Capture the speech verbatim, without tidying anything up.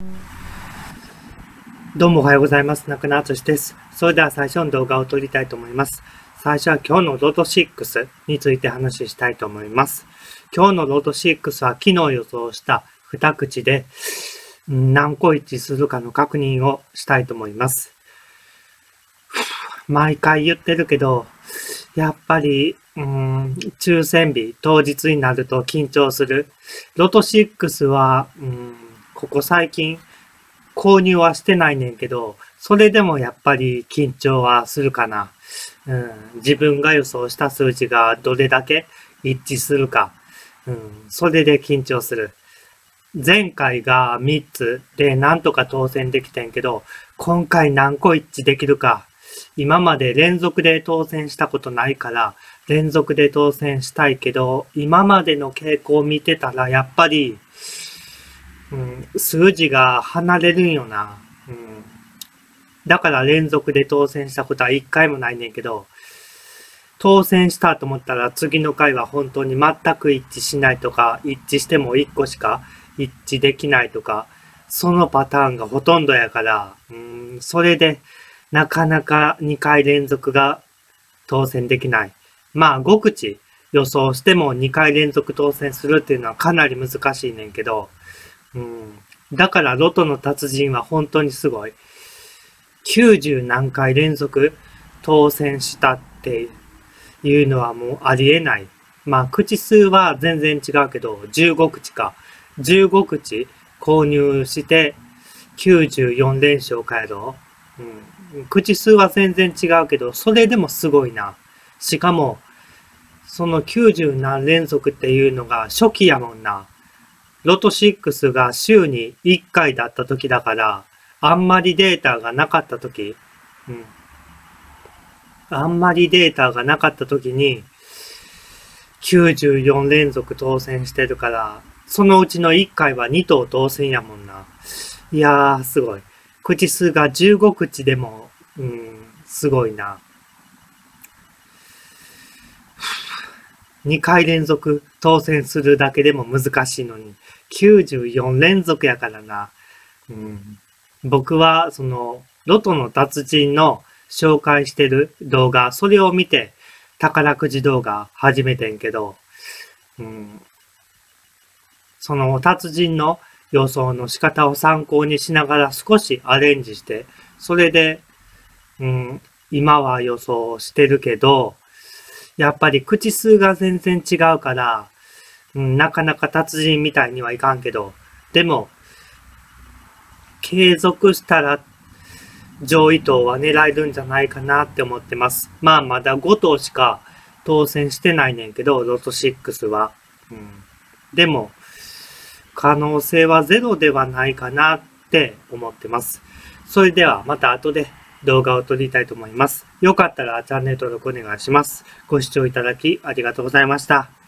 どうもおはようございます。中野敦です。それでは最初の動画を撮りたいと思います。最初は今日のロトろくについて話したいと思います。今日のロトろくは昨日予想したに口で何個一致するかの確認をしたいと思います。毎回言ってるけど、やっぱり、うーん、抽選日、当日になると緊張する。ロトろくは、うーん、ここ最近、購入はしてないねんけど、それでもやっぱり緊張はするかな。うん、自分が予想した数字がどれだけ一致するか。うん、それで緊張する。前回がみっつでなんとか当選できてんけど、今回何個一致できるか。今まで連続で当選したことないから、連続で当選したいけど、今までの傾向を見てたらやっぱり、うん、数字が離れるんよな、うん。だから連続で当選したことは一回もないねんけど、当選したと思ったら次の回は本当に全く一致しないとか、一致してもいっこしか一致できないとか、そのパターンがほとんどやから、うん、それでなかなかにかい連続が当選できない。まあご口予想してもにかい連続当選するっていうのはかなり難しいねんけど、うん、だからロトの達人は本当にすごい。きゅうじゅう何回連続当選したっていうのはもうありえない。まあ口数は全然違うけど、じゅうご口か。じゅうご口購入してきゅうじゅうよん連勝かやろ。うん、口数は全然違うけど、それでもすごいな。しかも、そのきゅうじゅう何連続っていうのが初期やもんな。ロトろくが週にいっかいだった時だから、あんまりデータがなかった時、うん。あんまりデータがなかった時に、きゅうじゅうよん連続当選してるから、そのうちのいっかいはに等当選やもんな。いやー、すごい。口数がじゅうご口でも、うん、すごいな。にかい連続当選するだけでも難しいのに、きゅうじゅうよん連続やからな。うん、僕は、その、ロトの達人の紹介してる動画、それを見て、宝くじ動画始めてんけど、うん、その達人の予想の仕方を参考にしながら少しアレンジして、それで、うん、今は予想してるけど、やっぱり口数が全然違うから、うん、なかなか達人みたいにはいかんけど、でも、継続したら上位等は狙えるんじゃないかなって思ってます。まあまだご等しか当選してないねんけど、ロトろくは。うん、でも、可能性はゼロではないかなって思ってます。それではまた後で動画を撮りたいと思います。よかったらチャンネル登録お願いします。ご視聴いただきありがとうございました。